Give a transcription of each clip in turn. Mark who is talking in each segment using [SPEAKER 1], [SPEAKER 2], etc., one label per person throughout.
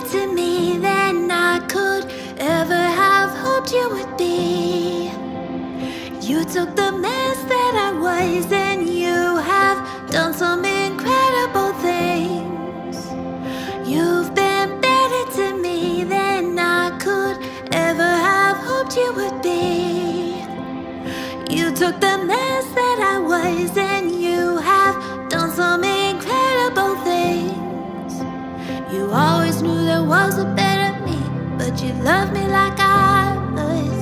[SPEAKER 1] to me than I could ever have hoped you would be. You took the mess that I was and you have done some incredible things. You've been better to me than I could ever have hoped you would be. You took the mess that I was and you have done some incredible things. You always knew there was a better me, but you loved me like I was.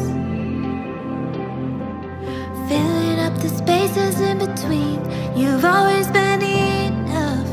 [SPEAKER 1] Filling up the spaces in between, you've always been enough.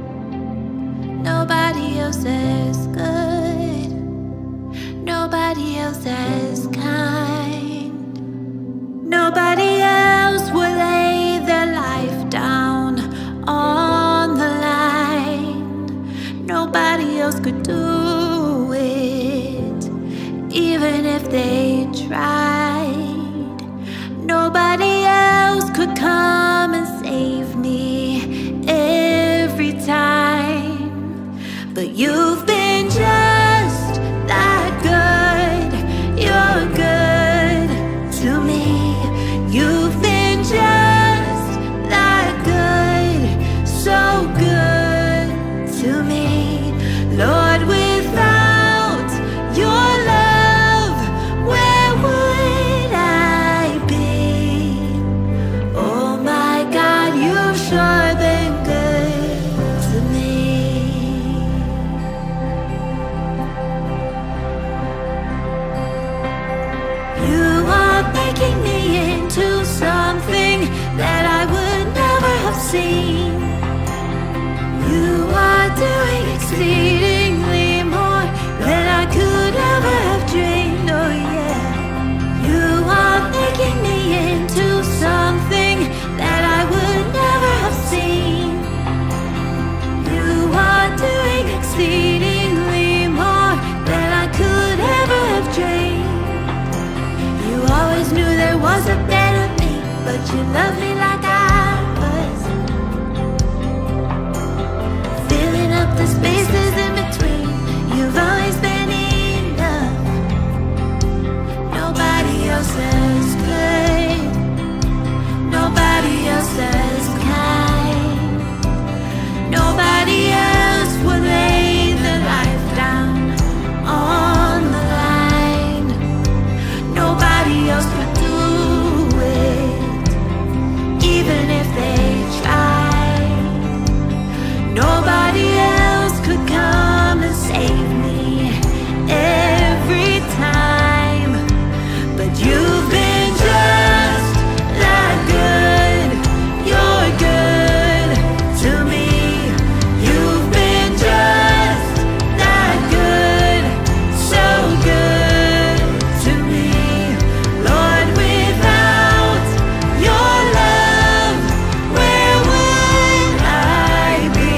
[SPEAKER 1] Nobody else as good, nobody else as kind. Nobody else will lay their life down on the line. Nobody else could do it, even if they tried. Nobody else could come and save me every time. But you've been just that good. You're good to me. You've been just that good, so good to me. Lord, without your love, where would I be? Oh my God, you've sure been good to me. You are making me into something that I would never have seen. You are doing exceedingly more than I could ever have dreamed. Oh yeah. You are making me into something that I would never have seen. You are doing exceedingly more than I could ever have dreamed. You always knew there was a better me, but you loved me like I was. Filling up the spaces in between, you've always been enough. Nobody else as good, nobody else as kind. Nobody else would lay their life down on the line. Nobody else could do it, even if they tried. Nobody else could come and save me every time. But you've been just that good. You're good to me. You've been just that good, so good to me. Lord, without your love, where would I be?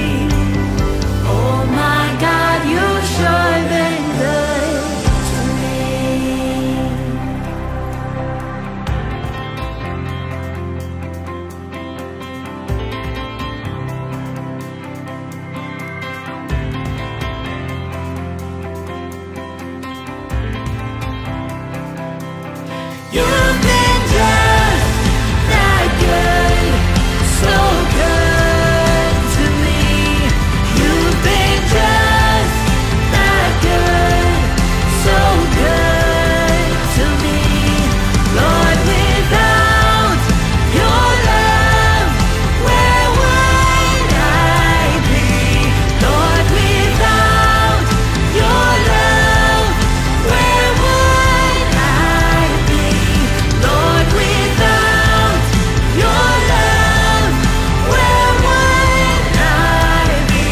[SPEAKER 1] Oh my God, you've sure been good to me. You've been just that good, so good to me. You've been just that good, so good to me. Lord, without your love, where would I be? Lord, without your love, where would I be? Lord, without your love, where would I be?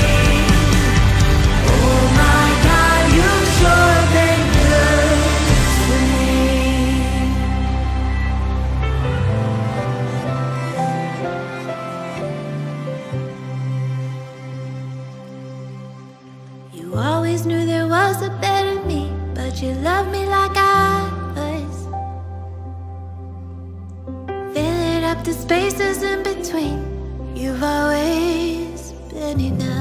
[SPEAKER 1] Oh my God, you've sure been good to me. You always knew there was a better me, but you loved me like I was. Filling up the spaces in between, you've always been enough.